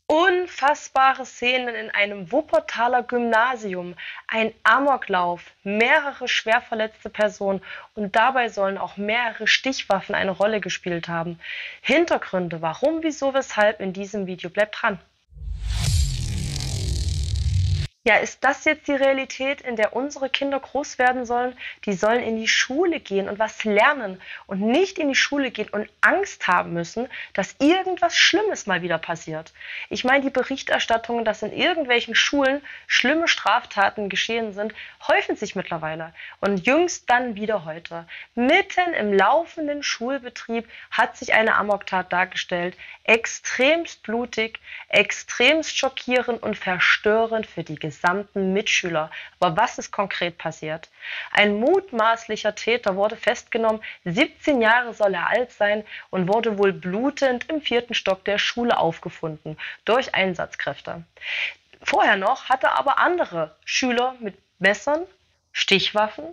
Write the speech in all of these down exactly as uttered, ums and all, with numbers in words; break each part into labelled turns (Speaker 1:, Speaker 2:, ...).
Speaker 1: Unfassbare Szenen in einem Wuppertaler Gymnasium, ein Amoklauf, mehrere schwer verletzte Personen und dabei sollen auch mehrere Stichwaffen eine Rolle gespielt haben. Hintergründe, warum, wieso, weshalb in diesem Video. Bleibt dran! Ja, ist das jetzt die Realität, in der unsere Kinder groß werden sollen? Die sollen in die Schule gehen und was lernen und nicht in die Schule gehen und Angst haben müssen, dass irgendwas Schlimmes mal wieder passiert. Ich meine, die Berichterstattungen, dass in irgendwelchen Schulen schlimme Straftaten geschehen sind, häufen sich mittlerweile. Und jüngst dann wieder heute. Mitten im laufenden Schulbetrieb hat sich eine Amoktat dargestellt. Extremst blutig, extremst schockierend und verstörend für die gesamten Mitschüler. Aber was ist konkret passiert? Ein mutmaßlicher Täter wurde festgenommen, siebzehn Jahre soll er alt sein und wurde wohl blutend im vierten Stock der Schule aufgefunden durch Einsatzkräfte. Vorher noch hatte aber andere Schüler mit Messern, Stichwaffen.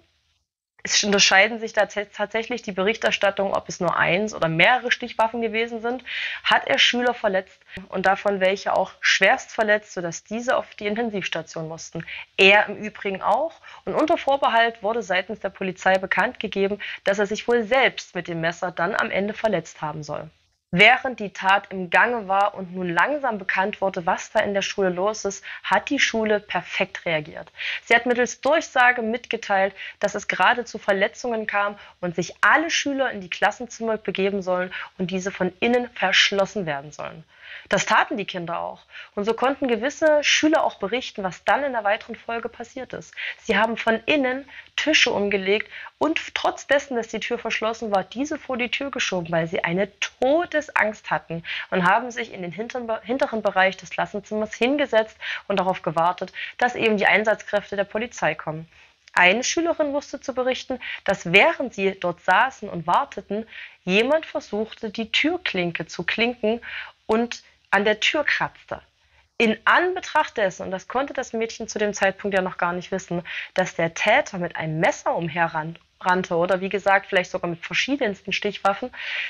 Speaker 1: Es unterscheiden sich da tatsächlich die Berichterstattung, ob es nur eins oder mehrere Stichwaffen gewesen sind. Hat er Schüler verletzt und davon welche auch schwerst verletzt, sodass diese auf die Intensivstation mussten. Er im Übrigen auch. Und unter Vorbehalt wurde seitens der Polizei bekannt gegeben, dass er sich wohl selbst mit dem Messer dann am Ende verletzt haben soll. Während die Tat im Gange war und nun langsam bekannt wurde, was da in der Schule los ist, hat die Schule perfekt reagiert. Sie hat mittels Durchsage mitgeteilt, dass es gerade zu Verletzungen kam und sich alle Schüler in die Klassenzimmer begeben sollen und diese von innen verschlossen werden sollen. Das taten die Kinder auch. Und so konnten gewisse Schüler auch berichten, was dann in der weiteren Folge passiert ist. Sie haben von innen Tische umgelegt und trotz dessen, dass die Tür verschlossen war, diese vor die Tür geschoben, weil sie eine Todesangst hatten und haben sich in den hinteren Bereich des Klassenzimmers hingesetzt und darauf gewartet, dass eben die Einsatzkräfte der Polizei kommen. Eine Schülerin wusste zu berichten, dass während sie dort saßen und warteten, jemand versuchte, die Türklinke zu klinken und an der Tür kratzte. In Anbetracht dessen, und das konnte das Mädchen zu dem Zeitpunkt ja noch gar nicht wissen, dass der Täter mit einem Messer umherrannte oder wie gesagt vielleicht sogar mit verschiedensten Stichwaffen,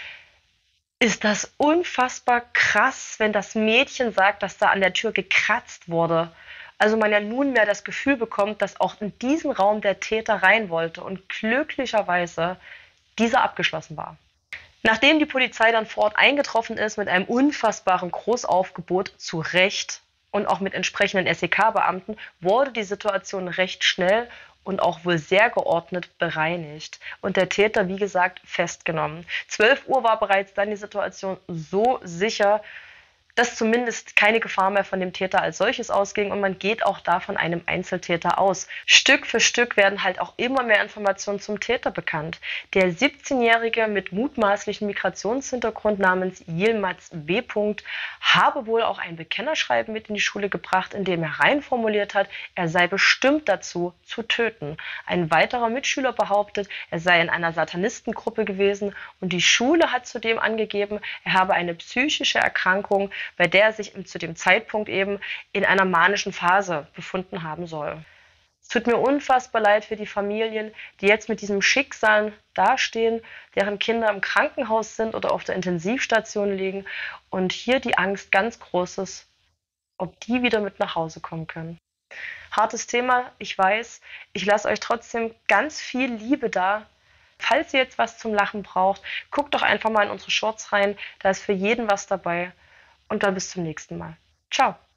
Speaker 1: ist das unfassbar krass, wenn das Mädchen sagt, dass da an der Tür gekratzt wurde. Also man ja nunmehr das Gefühl bekommt, dass auch in diesen Raum der Täter rein wollte und glücklicherweise dieser abgeschlossen war. Nachdem die Polizei dann vor Ort eingetroffen ist mit einem unfassbaren Großaufgebot, zu Recht und auch mit entsprechenden S E K-Beamten, wurde die Situation recht schnell und auch wohl sehr geordnet bereinigt und der Täter, wie gesagt, festgenommen. zwölf Uhr war bereits dann die Situation so sicher, dass zumindest keine Gefahr mehr von dem Täter als solches ausging und man geht auch da von einem Einzeltäter aus. Stück für Stück werden halt auch immer mehr Informationen zum Täter bekannt. Der siebzehnjährige mit mutmaßlichem Migrationshintergrund namens Yilmaz B. habe wohl auch ein Bekennerschreiben mit in die Schule gebracht, in dem er rein formuliert hat, er sei bestimmt dazu, zu töten. Ein weiterer Mitschüler behauptet, er sei in einer Satanistengruppe gewesen und die Schule hat zudem angegeben, er habe eine psychische Erkrankung, bei der er sich zu dem Zeitpunkt eben in einer manischen Phase befunden haben soll. Es tut mir unfassbar leid für die Familien, die jetzt mit diesem Schicksal dastehen, deren Kinder im Krankenhaus sind oder auf der Intensivstation liegen und hier die Angst ganz groß ist, ob die wieder mit nach Hause kommen können. Hartes Thema, ich weiß. Ich lasse euch trotzdem ganz viel Liebe da. Falls ihr jetzt was zum Lachen braucht, guckt doch einfach mal in unsere Shorts rein. Da ist für jeden was dabei. Und dann bis zum nächsten Mal. Ciao.